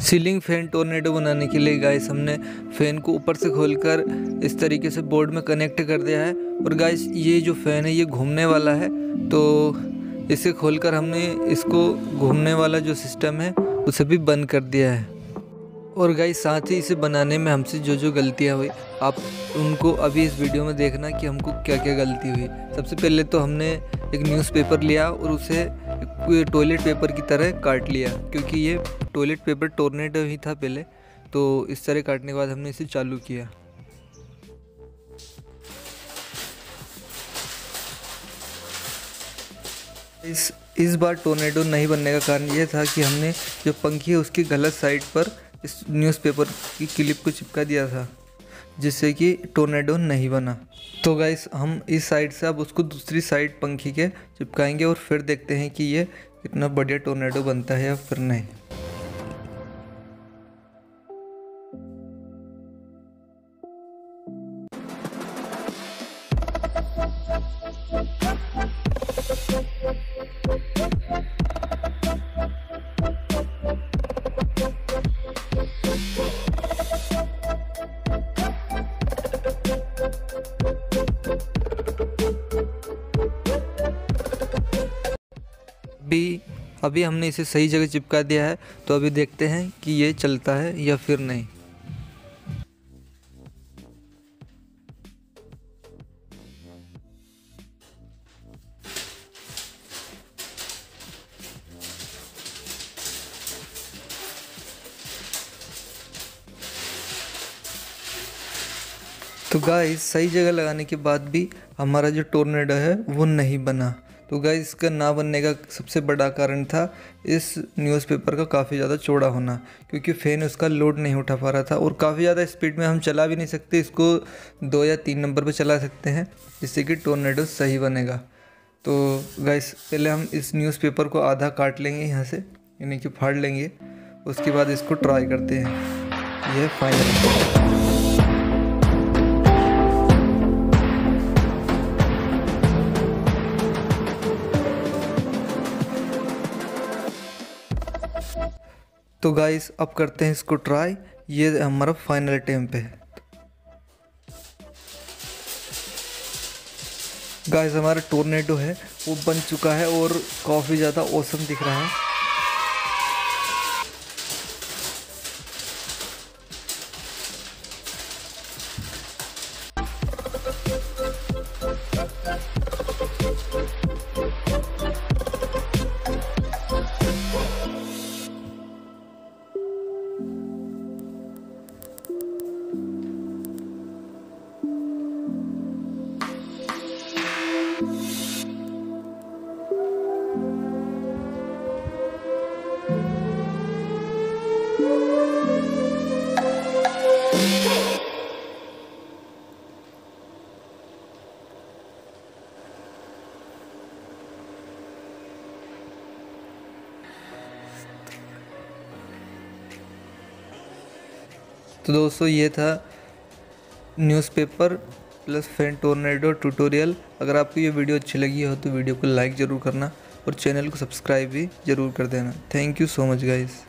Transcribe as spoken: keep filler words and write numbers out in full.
Ceiling fan tornado बनाने के लिए गाइस हमने फ़ैन को ऊपर से खोलकर इस तरीके से बोर्ड में कनेक्ट कर दिया है। और गाइस ये जो फ़ैन है ये घूमने वाला है, तो इसे खोलकर हमने इसको घूमने वाला जो सिस्टम है उसे भी बंद कर दिया है। और गाइस साथ ही इसे बनाने में हमसे जो जो गलतियाँ हुई आप उनको अभी इस वीडियो में देखना कि हमको क्या क्या गलती हुई। सबसे पहले तो हमने एक न्यूज़पेपर लिया और उसे टॉयलेट पेपर की तरह काट लिया, क्योंकि ये टॉयलेट पेपर टोर्नेडो ही था पहले। तो इस तरह काटने के बाद हमने इसे चालू किया। इस इस बार टोर्नेडो नहीं बनने का कारण ये था कि हमने जो पंखी है उसकी गलत साइड पर इस न्यूज़पेपर की क्लिप को चिपका दिया था, जिससे कि टोर्नेडो नहीं बना। तो गाइस हम इस साइड से अब उसको दूसरी साइड पंखी के चिपकाएंगे और फिर देखते हैं कि ये कितना बढ़िया टोर्नेडो बनता है या फिर नहीं। अभी अभी हमने इसे सही जगह चिपका दिया है, तो अभी देखते हैं कि ये चलता है या फिर नहीं। तो गाइस सही जगह लगाने के बाद भी हमारा जो टोर्नेडो है वो नहीं बना। तो गाइस इसका ना बनने का सबसे बड़ा कारण था इस न्यूज़पेपर का काफ़ी ज़्यादा चौड़ा होना, क्योंकि फ़ैन उसका लोड नहीं उठा पा रहा था और काफ़ी ज़्यादा स्पीड में हम चला भी नहीं सकते। इसको दो या तीन नंबर पर चला सकते हैं जिससे कि टोर्नेडो सही बनेगा। तो गाइस पहले हम इस न्यूज़पेपर को आधा काट लेंगे यहाँ से, यानी कि फाड़ लेंगे। उसके बाद इसको ट्राई करते हैं। यह फाइनल। तो गाइस अब करते हैं इसको ट्राई। ये हमारा फाइनल अटेम्प्ट है। गाइस हमारा टोर्नेडो है वो बन चुका है और काफ़ी ज़्यादा ऑसम दिख रहा है। तो दोस्तों ये था newspaper plus fan tornado tutorial. अगर आपको ये वीडियो अच्छी लगी हो तो वीडियो को लाइक ज़रूर करना और चैनल को सब्सक्राइब भी ज़रूर कर देना। Thank you so much guys.